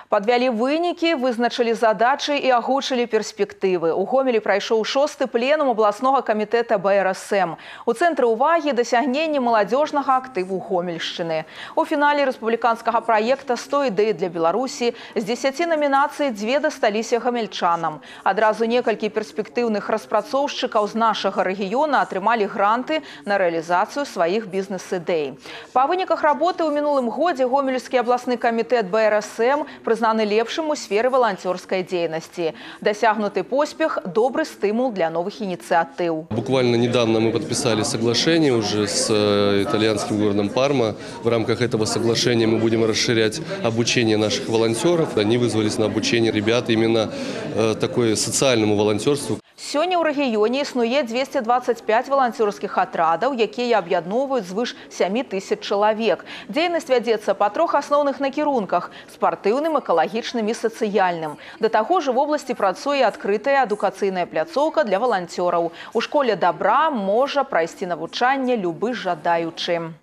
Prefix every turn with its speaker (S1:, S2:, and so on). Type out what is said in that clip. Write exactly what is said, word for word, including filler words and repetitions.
S1: Падвялі вынікі, вызначылі задачы і агучылі перспектывы. У Гомелі прайшоў шосты пленум абласнога камітэта бэ эр эс эм. У цэнтры ўвагі дасягненні маладзёжнага актыву Гомельшчыны. У фінале рэспубліканскага праекта «сто ідэй для Беларусі» з дзесяці намінацый дзве дасталіся гамельчанам. Адразу некалькі перспектыўных распрацоўшчыкаў з нашага рэгіёна атрымалі гранты на рэалізацыю сваіх бізнес-ідэй. Па выніках работы ў минулым годзе Гомельскі абласны камітэт бэ эр эс эм признаны лепшим у сферы волонтерской деятельности. Досягнутый поспех – добрый стимул для новых инициатив.
S2: Буквально недавно мы подписали соглашение уже с итальянским городом Парма. В рамках этого соглашения мы будем расширять обучение наших волонтеров. Они вызвались на обучение ребят именно такое социальному волонтерству.
S1: Сёння ў рэгіёне існуе дзвесце дваццаць пяць валанцёрскіх атрадаў, якія аб'ядноўваюць звыш сямі тысяч чалавек. Дзейнасць вядзецца па трох асноўных накірунках – спартыўным, экалагічным і сацыяльным. Да таго ж у вобласці працуе адкрытая адукацыйная пляцоўка для валанцёраў. У школе дабра можа прайсці навучанне любы жадаючы.